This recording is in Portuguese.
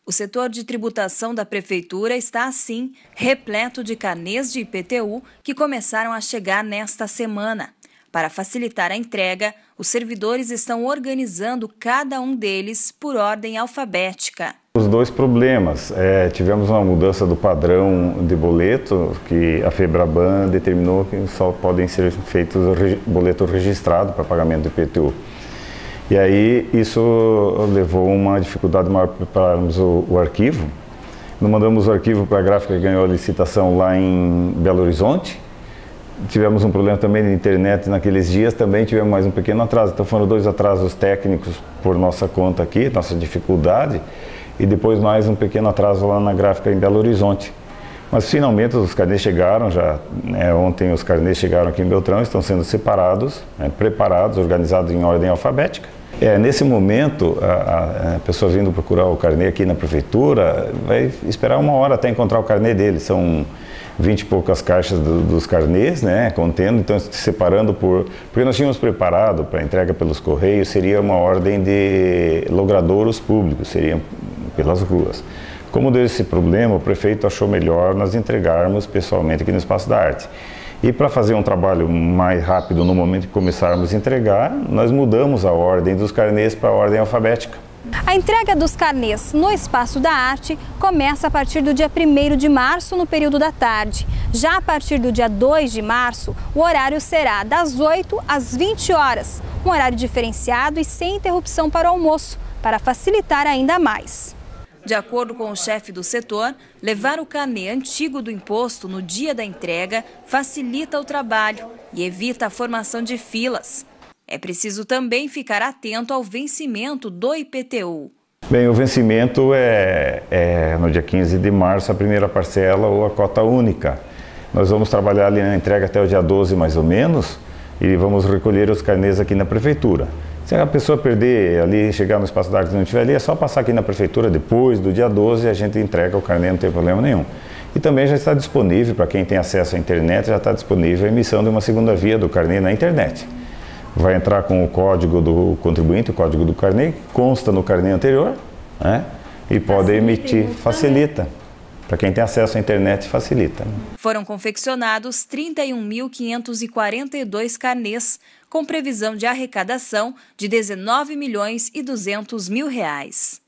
O setor de tributação da Prefeitura está, assim, repleto de carnês de IPTU que começaram a chegar nesta semana. Para facilitar a entrega, os servidores estão organizando cada um deles por ordem alfabética. Os dois problemas. Tivemos uma mudança do padrão de boleto, que a Febraban determinou que só podem ser feitos boleto registrado para pagamento do IPTU. E aí isso levou a uma dificuldade maior para prepararmos o arquivo. Nós mandamos o arquivo para a gráfica que ganhou a licitação lá em Belo Horizonte. Tivemos um problema também de internet naqueles dias, também tivemos mais um pequeno atraso. Então foram 2 atrasos técnicos por nossa conta aqui, nossa dificuldade, e depois mais um pequeno atraso lá na gráfica em Belo Horizonte. Mas finalmente os carnês chegaram, ontem os carnês chegaram aqui em Beltrão, estão sendo separados, preparados, organizados em ordem alfabética. Nesse momento, a pessoa vindo procurar o carnê aqui na prefeitura vai esperar 1 hora até encontrar o carnê dele. São 20 e poucas caixas dos carnês, contendo, então separando porque nós tínhamos preparado para entrega pelos correios, seria uma ordem de logradouros públicos, seriam pelas ruas. Como deu esse problema, o prefeito achou melhor nós entregarmos pessoalmente aqui no Espaço da Arte. E para fazer um trabalho mais rápido no momento que começarmos a entregar, nós mudamos a ordem dos carnês para a ordem alfabética. A entrega dos carnês no Espaço da Arte começa a partir do dia 1º de março, no período da tarde. Já a partir do dia 2 de março, o horário será das 8 às 20 horas, um horário diferenciado e sem interrupção para o almoço, para facilitar ainda mais. De acordo com o chefe do setor, levar o carnê antigo do imposto no dia da entrega facilita o trabalho e evita a formação de filas. É preciso também ficar atento ao vencimento do IPTU. Bem, o vencimento é no dia 15 de março, a primeira parcela ou a cota única. Nós vamos trabalhar ali na entrega até o dia 12 mais ou menos e vamos recolher os carnês aqui na prefeitura. Se a pessoa perder ali, chegar no Espaço da Arte e não estiver ali, é só passar aqui na prefeitura depois do dia 12 e a gente entrega o carnê, não tem problema nenhum. E também já está disponível, para quem tem acesso à internet, já está disponível a emissão de uma segunda via do carnê na internet. Vai entrar com o código do contribuinte, o código do carnê, que consta no carnê anterior, e pode emitir, facilita. Para quem tem acesso à internet, facilita. Foram confeccionados 31.542 carnês, com previsão de arrecadação de R$ 19.200.000.